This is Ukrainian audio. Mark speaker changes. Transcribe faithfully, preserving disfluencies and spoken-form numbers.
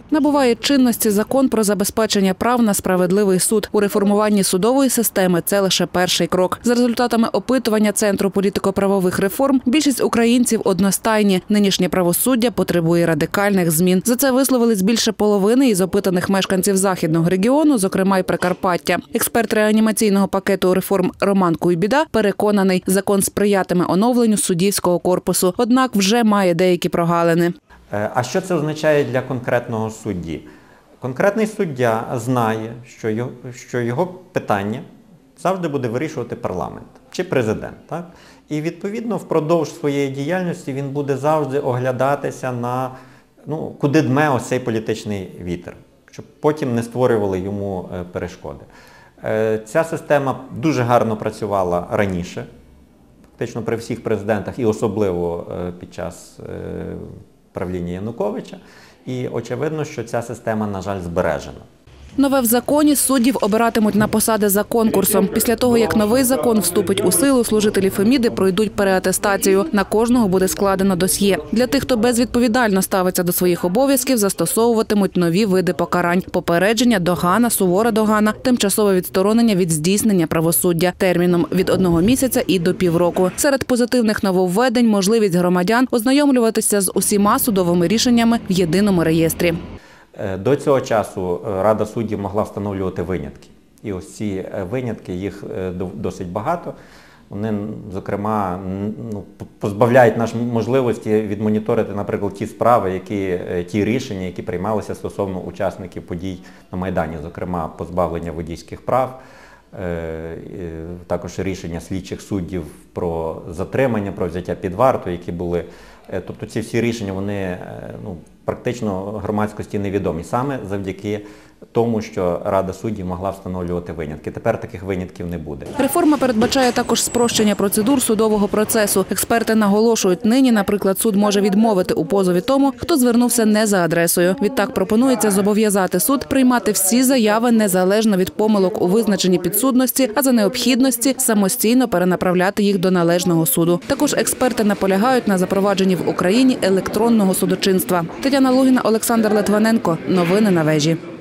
Speaker 1: Набуває чинності закон про забезпечення прав на справедливий суд. У реформуванні судової системи це лише перший крок. За результатами опитування Центру політико-правових реформ, більшість українців одностайні. Нинішнє правосуддя потребує радикальних змін. За це висловились більше половини із опитаних мешканців Західного регіону, зокрема й Прикарпаття. Експерт реанімаційного пакету реформ Роман Куйбіда переконаний, закон сприятиме оновленню суддівського корпусу, однак вже має деякі прогалини.
Speaker 2: А що це означає для конкретного судді? Конкретний суддя знає, що його, що його питання завжди буде вирішувати парламент чи президент. Так? І відповідно впродовж своєї діяльності він буде завжди оглядатися на, ну, куди дме ось цей політичний вітер, щоб потім не створювали йому перешкоди. Ця система дуже гарно працювала раніше, фактично при всіх президентах і особливо під час правління Януковича. І очевидно, що ця система, на жаль, збережена.
Speaker 1: Нове в законі – суддів обиратимуть на посади за конкурсом. Після того, як новий закон вступить у силу, служителі Феміди пройдуть переатестацію. На кожного буде складено досьє. Для тих, хто безвідповідально ставиться до своїх обов'язків, застосовуватимуть нові види покарань. Попередження, догана, сувора догана, тимчасове відсторонення від здійснення правосуддя терміном від одного місяця і до півроку. Серед позитивних нововведень – можливість громадян ознайомлюватися з усіма судовими рішеннями в єдиному реєстрі.
Speaker 2: До цього часу Рада суддів могла встановлювати винятки. І ось ці винятки, їх досить багато. Вони, зокрема, ну, позбавляють нас можливості відмоніторити, наприклад, ті справи, які, ті рішення, які приймалися стосовно учасників подій на Майдані. Зокрема, позбавлення водійських прав, також рішення слідчих суддів про затримання, про взяття під варту, які були. Тобто ці всі рішення, вони, ну, практично громадськості невідомі, саме завдяки тому, що Рада суддів могла встановлювати винятки. Тепер таких винятків не буде.
Speaker 1: Реформа передбачає також спрощення процедур судового процесу. Експерти наголошують, нині, наприклад, суд може відмовити у позові тому, хто звернувся не за адресою. Відтак пропонується зобов'язати суд приймати всі заяви незалежно від помилок у визначенні підсудності, а за необхідності самостійно перенаправляти їх до належного суду. Також експерти наполягають на запровадженні в Україні електронного судочинства. Тетяна Лугіна, Олександр Литвиненко. Новини на вежі.